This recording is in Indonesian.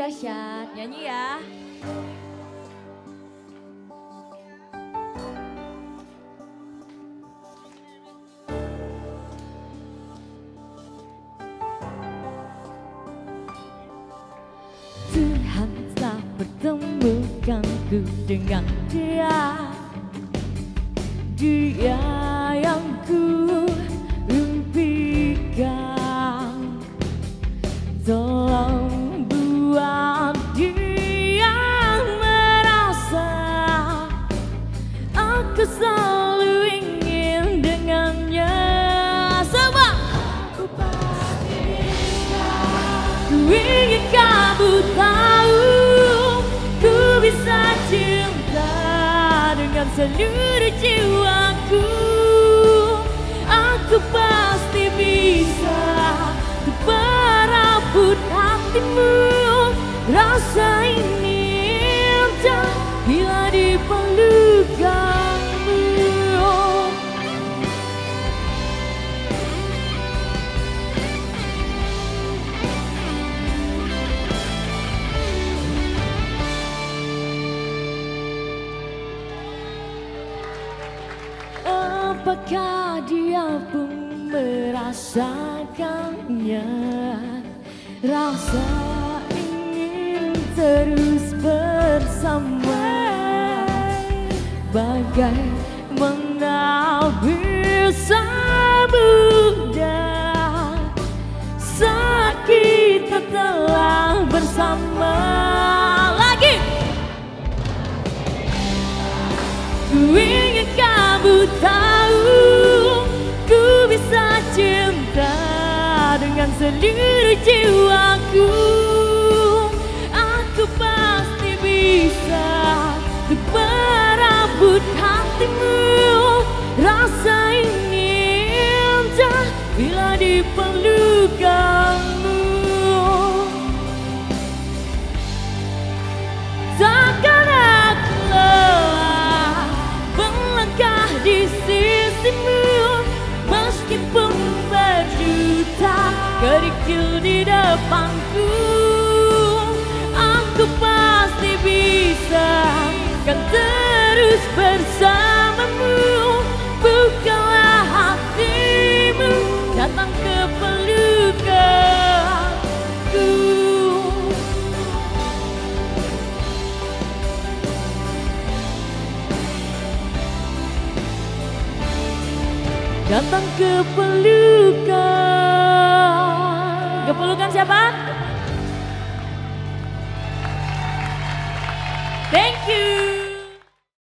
dahsyat. Nyanyi ya. Tuhan telah pertemukanku dengan dia. Dia yang ku impikan. Tolong buat dia merasa aku selalu ingin dengannya. Semua ku pasti bisa. Ku ingin kamu tahu, ku bisa cinta dengan seluruh jiwaku. Aku pasti bisa untuk merebut hatimu. Rasa ini indah bila dipelukanmu. Apakah dia pun merasakannya? Rasa ingin terus bersama, bagaimana bisa mudah saat kita telah bersama lagi. Ku ingin kamu tahu, ku bisa cinta dengan seluruh jiwaku. Aku pasti bisa untuk merebut hatimu. Rasa ini indah bila dipelukanmu. Takkan aku lelah melangkah di sisimu, meskipun berjuta kerikil di depanku. Aku pasti bisa kan terus bersamamu. Bukalah hatimu, datang ke pelukanku. Datang ke pelukan. Ke pelukan siapa?